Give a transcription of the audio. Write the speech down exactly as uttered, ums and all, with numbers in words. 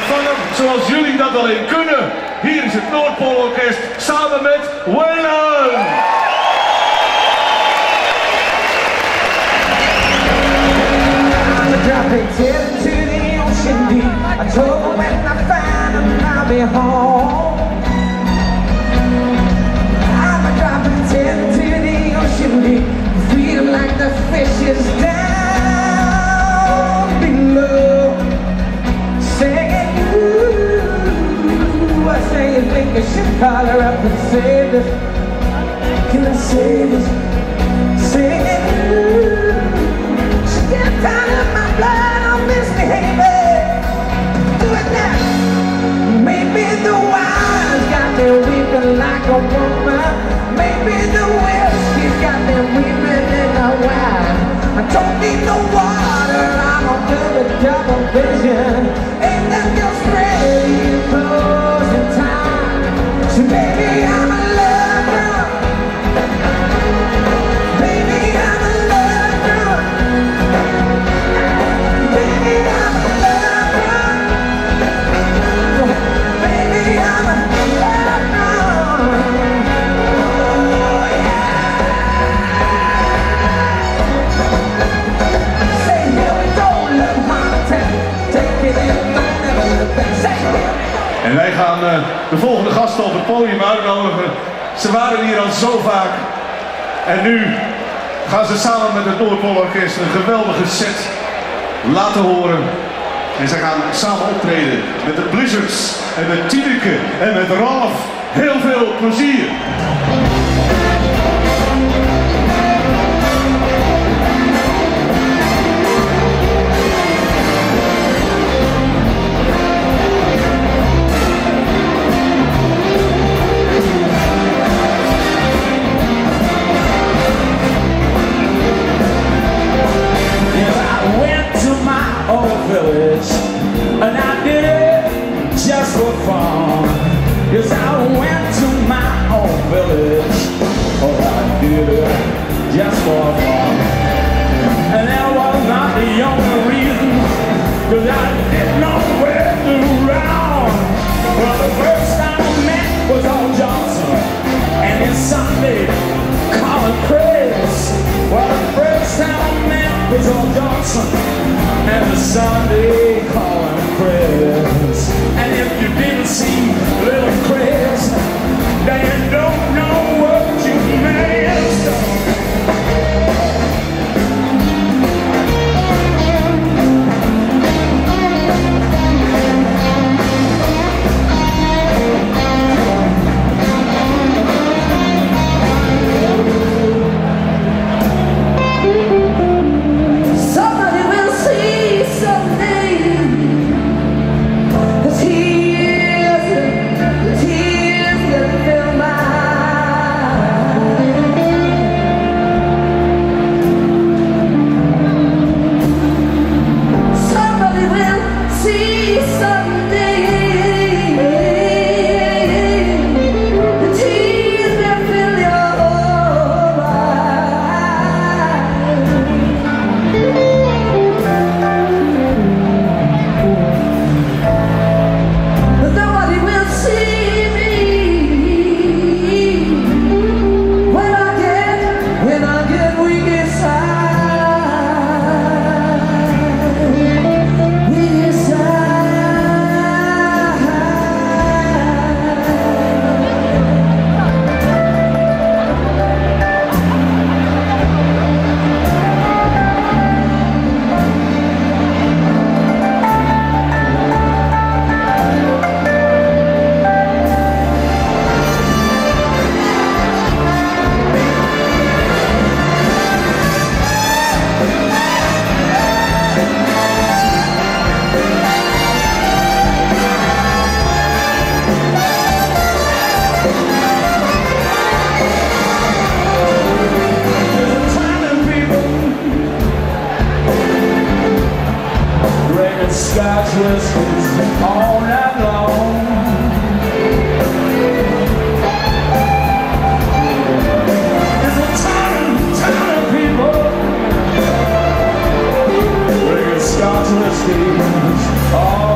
ontvangen zoals jullie dat alleen kunnen. Hier is het Noordpoolorkest samen met Waylon. Dropping dead into the ocean deep. I told her when I find him I'll be home. I'm a dropping dead into the ocean deep. Freedom like the fishes down below. Singing, ooh, I say you think I should call her up and save us. Can I save us? Singing, ooh, she get tired of my blood, I'm misbehaving. Do it now. Maybe the wine's got me weeping like a woman. Maybe the whiskey's got me weeping in the wine. I don't need no water, I don't do the double vision. Ain't that just ready potion time? So baby, I'm a lover. Baby, I'm a lover. Baby, I'm a lover. Baby, I'm a lover. Oh yeah. Say here we go, little Mountain. Take it in, don't never look back. Say here. En wij gaan uh, de volgende gasten op het podium uitnodigen. Ze waren hier al zo vaak. En nu gaan ze samen met het Noordpoolorkest een geweldige set laten horen. En ze gaan samen optreden met de Blizzards en met Tineke en met Ralf. Heel veel plezier! Village, and I did it just for fun. Yes, I went to my own village. Oh, I did it just for fun. And that was not the only reason, cause I didn't know where to run. Well, the first time I met was old Johnson and his Sunday Colin Chris. Well, the first time I met was old Johnson and the Sunday calling Chris. And if you didn't see little Chris, then you don't know what you missed. Somebody will see someday. The tears, the tears that fill my eyes. Somebody will see someday. The tears that fill your eyes. But nobody will see me when I get, when I get weak inside, weak inside. Drinking Scotch whiskeys all night long. There's a ton, ton of people drinking Scotch whiskeys all